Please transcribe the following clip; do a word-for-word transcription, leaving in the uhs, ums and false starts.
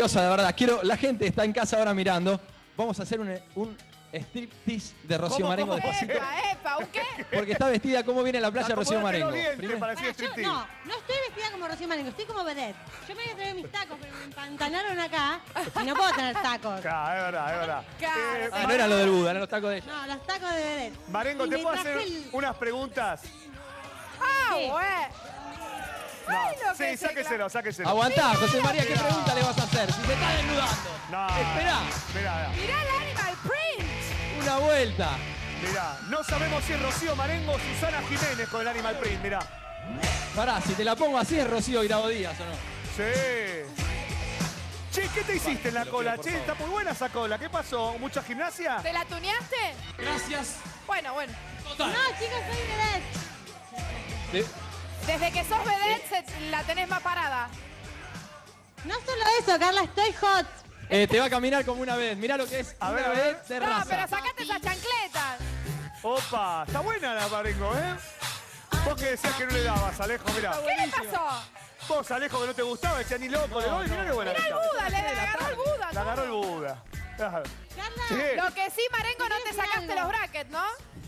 cosa de verdad. Quiero, la gente está en casa ahora mirando. Vamos a hacer un, un striptease de Rocío ¿Cómo, Marengo. cómo? Despacito. Epa, epa, ¿un qué? Porque está vestida como viene a la playa Rocío Marengo. Primero. Para Pará, yo, no, no estoy vestida como Rocío Marengo, estoy como vedette. Yo me voy a traer mis tacos, pero me empantanaron acá y no puedo tener tacos. Claro, es verdad, es verdad. Claro, Eh, sí. Ah, no era lo del Buda, eran los tacos de ella. No, los tacos de vedette. Marengo, Y ¿te me puedo traje hacer el- unas preguntas? Ah, Sí. güey. Ay, lo que Sí, se sáqueselo, sáqueselo. Aguantá, José María, ¿qué Mirá. pregunta le vas a hacer? Si se está desnudando. No. Esperá, Mirá, Mirá el animal print. una vuelta. mirá. No sabemos si es Rocío Marengo o Susana Jiménez con el Animal Print, mirá. Pará, si te la pongo así es Rocío Grabo Díaz, ¿o no? Sí. Che, ¿qué te hiciste en la te lo cola? pido, por Che, favor. está muy buena esa cola. ¿Qué pasó? ¿Mucha gimnasia? ¿Te la tuneaste? Gracias. Bueno, bueno. Total. No, chicos, soy vedette. De- Desde que sos vedette se- la tenés más parada. No solo eso, Carla, estoy hot. eh, te va a caminar como una vez. Mirá lo que es A una ver, a ver. vedette de No, raza. pero sacate esas chancletas. Opa, está buena la Marengo, ¿eh? Vos que decías que no le dabas, Alejo, mirá. ¿Qué le pasó? Vos, Alejo, que no te gustaba, decía ni loco, le doy, mirá qué buena. Mirá que el está. Buda, le agarró el Buda. La agarró el todo. Buda. Claro. Carla, Che, Lo que sí, Marengo, no te ¿Querés sacaste algo? los brackets, ¿no?